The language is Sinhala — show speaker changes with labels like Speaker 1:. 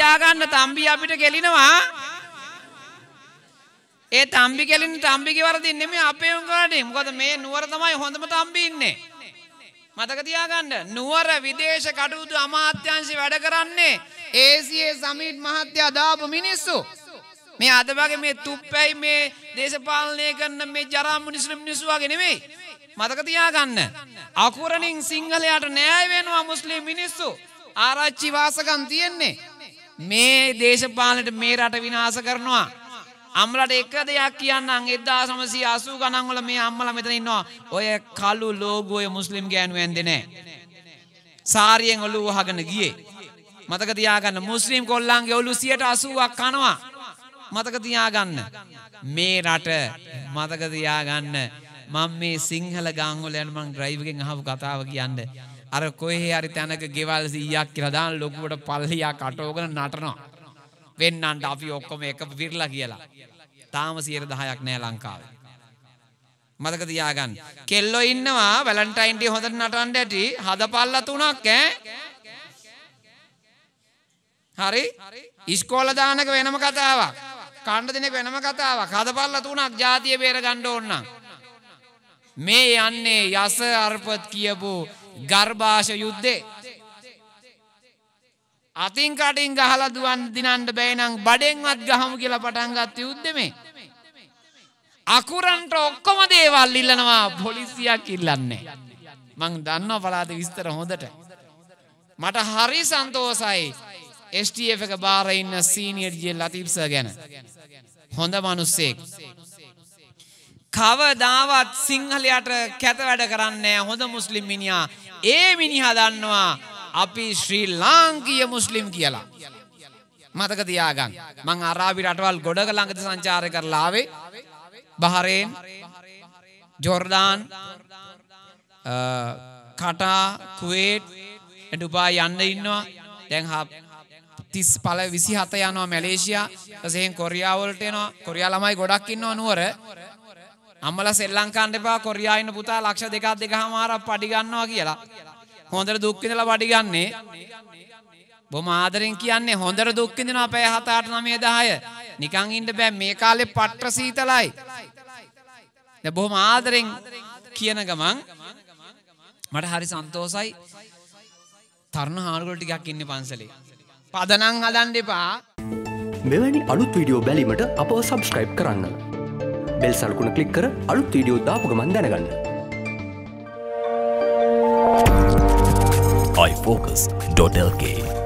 Speaker 1: තියාගන්න තම්බි අපිට කෙලිනවා. ඒ තම්බි කෙලින් තම්බිගේ වරදින් නෙමෙයි අපේ උන්ගානේ. මොකද මේ නුවර තමයි හොඳම තම්බි ඉන්නේ. මතක තියාගන්න. නුවර විදේශ කටයුතු අමාත්‍යාංශය වැඩ කරන්නේ ACA සමීට් මහත්තයා දාපු මිනිස්සු. මේ අද වගේ මේ තුප්පැයි මේ දේශපාලනය කරන මේ ජරා මිනිස්සු වගේ නෙමෙයි. මතක තියාගන්න. අකුරණින් සිංහලයට න්‍යාය වෙනවා මුස්ලිම් මිනිස්සු. ආරච්චි වාසකම් තියෙන්නේ. මේ දේශපාලනයට මේ රට විනාශ කරනවා. අම්මලට එක දෙයක් කියන්නම් 1980 ගණන් වල මේ අම්මලා මෙතන ඉන්නවා. ඔය කළු ලෝගෝ ඔය මුස්ලිම් ගෑනු ඇන්දේ නැහැ. සාරියෙන් ඔළුව වහගෙන ගියේ. මතක තියාගන්න මුස්ලිම් කොල්ලන්ගේ ඔළුව 80%ක් කනවා. මතක තියාගන්න. මේ රට මතක තියාගන්න. මම මේ සිංහල ගම් වල යන මං ඩ්‍රයිව් එකෙන් අහපු කතාව කියන්නේ. අර කොහේ හරි තැනක ගෙවල් 100ක් කියලා දාන ලොකුවට පල්ලියක් අටවගෙන නටනවා. වෙන්නන්ට අපි ඔක්කොම එක විරලා කියලා. තාම 10%ක් නෑ ලංකාවේ. මතක තියාගන්න. කෙල්ලෝ ඉන්නවා වැලන්ටයින් ඩේ හොඳට නටන්න ඇති. හදපල්ලා 3ක් ඈ. හරි? ඉස්කෝල දානක වෙනම කතාවක්. කණ්ඩ දිනක වෙනම කතාවක්. හදපල්ලා 3ක් ජාතිය බේර ගන්න ඕන නම්. මේ යන්නේ යස අර්පත් කියපු ගර්භාෂ යුද්ධේ. අතින් කටින් ගහලා දුවන් දිනන්න බෑ නම් බඩෙන්වත් ගහමු කියලා පටන් ගත්ත යුද්ධෙ මේ. අකුරන්ට ඔක්කොම දේවල් ඉල්ලනවා පොලිසියක් ඉල්ලන්නේ. මං දන්නවා පළාතේ විස්තර හොඳට. මට හරි සන්තෝසයි STF එක බාර ඉන්න සීනියර් ජී ලතීෆ් සර් ගැන. හොඳ මිනිස්සෙක්. කවදාවත් සිංහලයට කැත වැඩ කරන්නේ හොඳ මුස්ලිම් මිනිහා. ඒ මිනිහා දන්නවා අපි ශ්‍රී ලාංකීය මුස්ලිම් කියලා. මතක තියාගන්න. මං අරාබි රටවල් ගොඩක ළඟදී සංචාරය කරලා ආවේ. බහරේන්, ජෝර්ඩාන්, කටා, කුවේට්, ඩුබායි යන්න ඉන්නවා. දැන් 27 යනවා මැලේසියා. ඊටසෙන් කොරියාව වලට එනවා. කොරියා ළමයි ගොඩක් ඉන්නවා නුවර. අම්මලා ශ්‍රී ලංකාවට එපා කොරියා ඉන්න පුතා ලක්ෂ 2.5ක් පඩි ගන්නවා කියලා. හොඳට දුක් විඳලා පඩි ගන්නේ. බොහොම ආදරෙන් කියන්නේ හොඳට දුක් විඳිනවා පැය 7 8 9 10. නිකන් ඉන්න බෑ මේ කාලේ පට්ට සීතලයි. දැන් බොහොම ආදරෙන් කියන ගමන් මට හරි සන්තෝසයි. තරුණ හාමුදුරුවෝ ටිකක් ඉන්නේ පන්සලේ. පදනම් හදන්න එපා.
Speaker 2: මෙවැනි අලුත් වීඩියෝ බැලීමට අපව සබ්ස්ක්‍රයිබ් කරන්න. බෙල් සලකුණ ක්ලික් කර අලුත් වීඩියෝ දාපු ගමන් දැනගන්න.
Speaker 3: iFocus.lk